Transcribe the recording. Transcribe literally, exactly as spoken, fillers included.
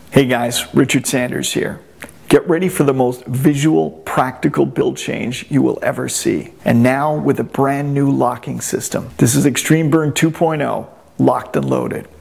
Hey guys, Richard Sanders here. Get ready for the most visual, practical build change you will ever see. And now with a brand new locking system. This is Extreme Burn two point oh, locked and loaded.